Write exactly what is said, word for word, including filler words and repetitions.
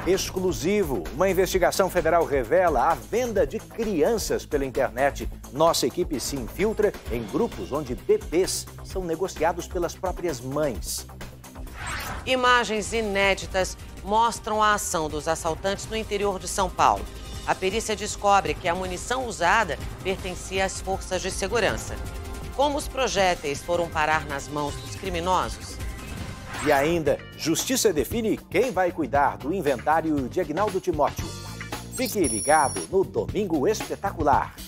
Exclusivo. Uma investigação federal revela a venda de crianças pela internet. Nossa equipe se infiltra em grupos onde bebês são negociados pelas próprias mães. Imagens inéditas mostram a ação dos assaltantes no interior de São Paulo. A perícia descobre que a munição usada pertencia às forças de segurança. Como os projéteis foram parar nas mãos dos criminosos? E ainda, Justiça define quem vai cuidar do inventário de Agnaldo Timóteo. Fique ligado no Domingo Espetacular.